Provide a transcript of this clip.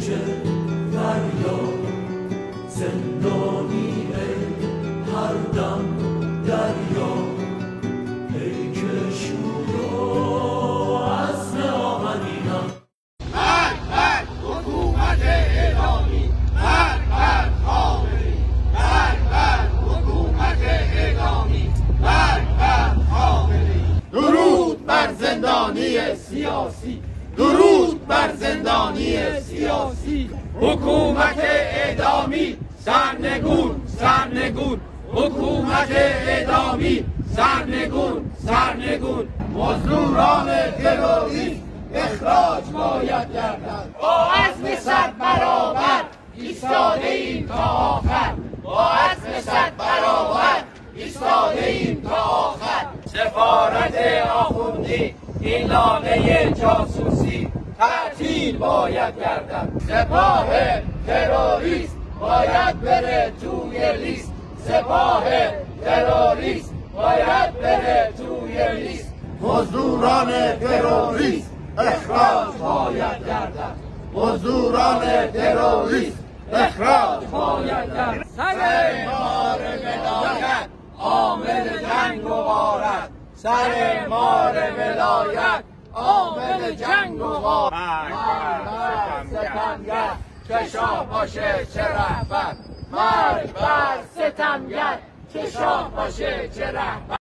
چه فریاد زندانی ای هر دم دریا ای که شور و عزم آهنینم حکومت اعدامی خامنه‌ای حکومت اعدامی خامنه‌ای درود بر زندانی سیاسی درود بر زندانی سیاسی حکومت اعدامی سرنگون سرنگون حکومت اعدامی سرنگون سرنگون مزدوران تروریست اخراج باید گردد با عزم 100 برابر ایستاده ایم تا آخر با عزم 100 برابر ایستاده ایم تا آخر سفارت آخوندی این لانه جاسوسی تعطیل باید گردد سپاه تروریست باید بره توی لیست سپاه تروریست باید بره توی لیست مزدوران تروریست اخراج باید گردد مزدوران تروریست اخراج باید گردد سر مار ولایت عامل جنگ و غارت سر مار ولایت عامل جنگ و غارت ستمگر چه شاه باشه چه رهبر مرگ بر ستمگر چه شاه باشه چه رهبر